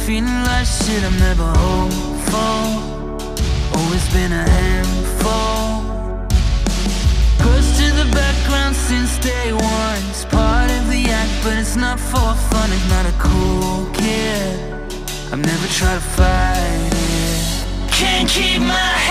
feeling like shit, I'm never hopeful. Always been a handful. Pushed to the background since day one. It's part of the act, but it's not for fun. It's not a cool kid, I've never tried to fight it. Can't keep my